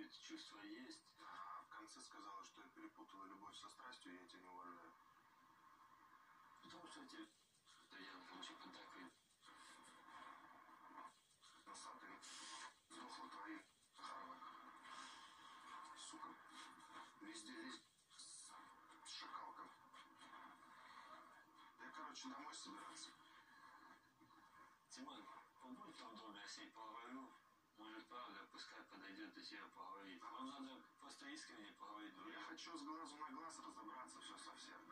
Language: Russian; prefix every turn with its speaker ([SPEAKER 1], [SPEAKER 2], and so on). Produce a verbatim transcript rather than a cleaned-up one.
[SPEAKER 1] эти чувства есть.
[SPEAKER 2] А в конце сказала, что я перепутала любовь со страстью, и я тебя не уважаю.
[SPEAKER 1] Потому что тебе... Да я, там, типа, так и...
[SPEAKER 2] Носатый. Сдохла твоим. Харва. Сука. Везде лезь. Шакалка. Да, короче, домой собираться.
[SPEAKER 1] Тимон, побудь там дома, я с ней поговорю. Может, правда, пускай подойдет и тебя поговорить. Вам надо просто искренне поговорить.
[SPEAKER 2] Я хочу с глазу на глаз разобраться все совсем.